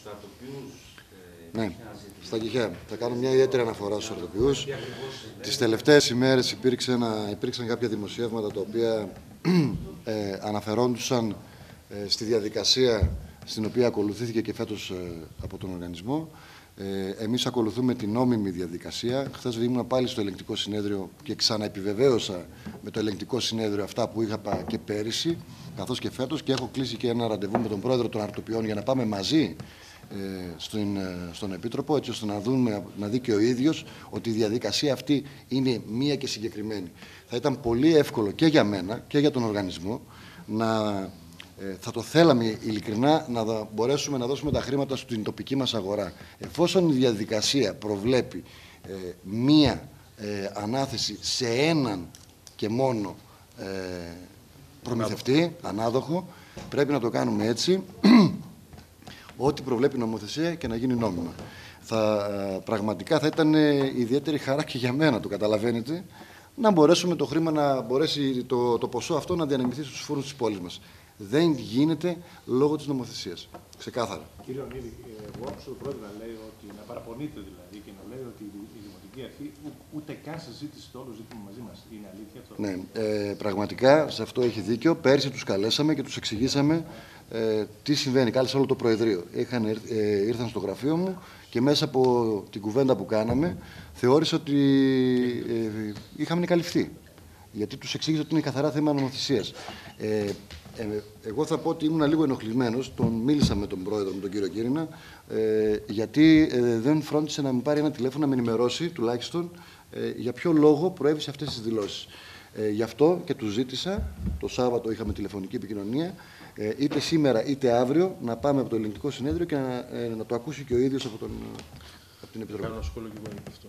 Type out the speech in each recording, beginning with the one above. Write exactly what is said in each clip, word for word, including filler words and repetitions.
τους αρτοποιούς. Ναι, στα Κηχαία. Θα κάνω μια ιδιαίτερη αναφορά στους αρτοποιούς. Τις τελευταίες ημέρες υπήρξαν κάποια δημοσιεύματα τα οποία ε, αναφερόντουσαν ε, στη διαδικασία στην οποία ακολουθήθηκε και φέτος ε, από τον οργανισμό. Ε, εμείς ακολουθούμε την νόμιμη διαδικασία. Χθες ήμουν πάλι στο ελεγκτικό συνέδριο και ξαναεπιβεβαίωσα με το ελεγκτικό συνέδριο αυτά που είχα και πέρυσι, καθώς και φέτος, και έχω κλείσει και ένα ραντεβού με τον πρόεδρο των αρτοποιών για να πάμε μαζί ε, στην, ε, στον Επίτροπο, έτσι ώστε να, δούμε, να δει και ο ίδιος ότι η διαδικασία αυτή είναι μία και συγκεκριμένη. Θα ήταν πολύ εύκολο και για μένα και για τον οργανισμό να... Ε, θα το θέλαμε ειλικρινά να δα, μπορέσουμε να δώσουμε τα χρήματα στην τοπική μας αγορά. Εφόσον η διαδικασία προβλέπει ε, μία ε, ανάθεση σε έναν και μόνο ε, προμηθευτή, ανάδοχο, πρέπει να το κάνουμε έτσι, ό,τι προβλέπει η νομοθεσία και να γίνει νόμιμα. Θα, ε, πραγματικά θα ήταν ε, ιδιαίτερη χαρά και για μένα, το καταλαβαίνετε, να μπορέσουμε το χρήμα, να μπορέσει το, το ποσό αυτό να διανεμηθεί στους φόρους της πόλης μας. Δεν γίνεται λόγω της νομοθεσίας. Ξεκάθαρα. Κύριε Ονίδη, εγώ άκουσα τον πρόεδρο να λέει ότι, να παραπονείται δηλαδή και να λέει ότι η Δημοτική Αρχή ούτε καν συζήτησε το όλο ζήτημα μαζί μας. Είναι αλήθεια αυτό? Ναι, ε, πραγματικά σε αυτό έχει δίκιο. Πέρσι τους καλέσαμε και τους εξηγήσαμε ε, τι συμβαίνει. Κάλεσα όλο το Προεδρείο. Είχαν, ε, ήρθαν στο γραφείο μου και μέσα από την κουβέντα που κάναμε θεώρησα ότι ε, είχαμε καλυφθεί. Γιατί τους εξήγησα ότι είναι καθαρά θέμα νομοθεσίας. Ε, Ε, εγώ θα πω ότι ήμουν λίγο ενοχλημένος, τον μίλησα με τον πρόεδρο, με τον κύριο Κύρινα, ε, γιατί ε, δεν φρόντισε να μου πάρει ένα τηλέφωνο να με ενημερώσει, τουλάχιστον, ε, για ποιο λόγο προέβησε αυτές τις δηλώσεις. Ε, γι' αυτό και του ζήτησα, το Σάββατο είχαμε τηλεφωνική επικοινωνία, ε, είτε σήμερα είτε αύριο, να πάμε από το Ελληνικό Συνέδριο και να, ε, να το ακούσει και ο ίδιος από, τον, από την Επιτροπή. Κάνω ένα σχόλιο και εγώ αυτό.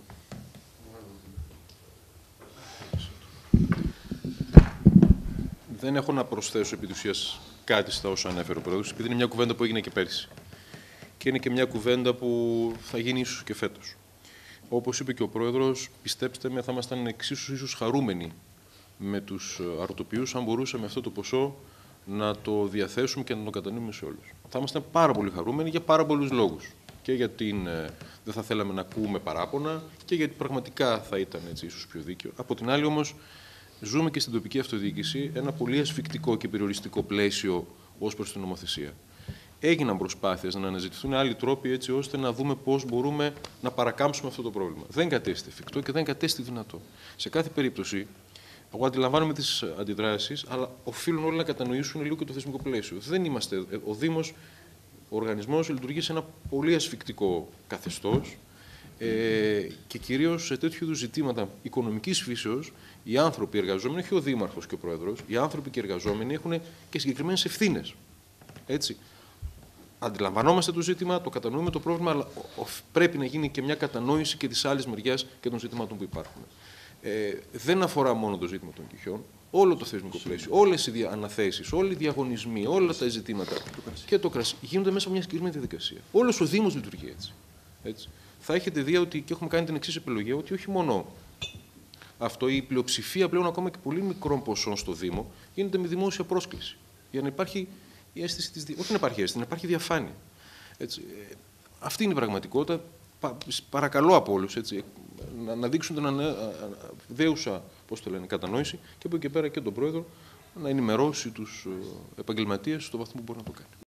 Δεν έχω να προσθέσω επί της ουσίας κάτι στα όσα ανέφερε ο Πρόεδρος, επειδή είναι μια κουβέντα που έγινε και πέρσι. Και είναι και μια κουβέντα που θα γίνει ίσως και φέτος. Όπως είπε και ο Πρόεδρος, πιστέψτε με, θα ήμασταν εξίσου ίσως χαρούμενοι με τους αρτοποιούς, αν μπορούσαμε αυτό το ποσό να το διαθέσουμε και να το κατανοούμε σε όλους. Θα ήμασταν πάρα πολύ χαρούμενοι για πάρα πολλούς λόγους. Και γιατί ε, δεν θα θέλαμε να ακούμε παράπονα και γιατί πραγματικά θα ήταν έτσι ίσως πιο δίκαιο. Από την άλλη όμως, ζούμε και στην τοπική αυτοδιοίκηση ένα πολύ ασφικτικό και περιοριστικό πλαίσιο ως προς την νομοθεσία. Έγιναν προσπάθειες να αναζητηθούν άλλοι τρόποι έτσι ώστε να δούμε πώς μπορούμε να παρακάμψουμε αυτό το πρόβλημα. Δεν κατέστη εφικτό και δεν κατέστη δυνατό. Σε κάθε περίπτωση, εγώ αντιλαμβάνομαι τις αντιδράσεις, αλλά οφείλουν όλοι να κατανοήσουν λίγο και το θεσμικό πλαίσιο. Δεν είμαστε. Ο Δήμος, ο οργανισμός λειτουργεί σε ένα πολύ ασφικτικό καθεστώς. Ε, και κυρίως σε τέτοιου είδους ζητήματα οικονομικής φύσεως, οι άνθρωποι εργαζόμενοι, όχι ο Δήμαρχος και ο Πρόεδρος, οι άνθρωποι και οι εργαζόμενοι έχουν και συγκεκριμένες ευθύνες. Έτσι. Αντιλαμβανόμαστε το ζήτημα, το κατανοούμε το πρόβλημα, αλλά πρέπει να γίνει και μια κατανόηση και της άλλης μεριάς και των ζητημάτων που υπάρχουν. Ε, δεν αφορά μόνο το ζήτημα των Κηχιών, όλο το θεσμικό πλαίσιο, όλες οι αναθέσεις, όλοι οι διαγωνισμοί, όλα τα ζητήματα και το κρασί γίνονται μέσα από μια συγκεκριμένη διαδικασία. Όλος ο Δήμος λειτουργεί έτσι. έτσι. Θα έχετε δει ότι και έχουμε κάνει την εξής επιλογή, ότι όχι μόνο αυτό, η πλειοψηφία πλέον ακόμα και πολύ μικρών ποσών στο Δήμο γίνεται με δημόσια πρόσκληση. Για να υπάρχει η αίσθηση της. Όχι να υπάρχει αίσθηση, να υπάρχει διαφάνεια. Έτσι. Αυτή είναι η πραγματικότητα. Πα, παρακαλώ από όλους να, να δείξουν την δέουσα, πώς το λένε, κατανόηση και από εκεί και πέρα και τον Πρόεδρο να ενημερώσει τους επαγγελματίες στο βαθμό που μπορεί να το κάνει.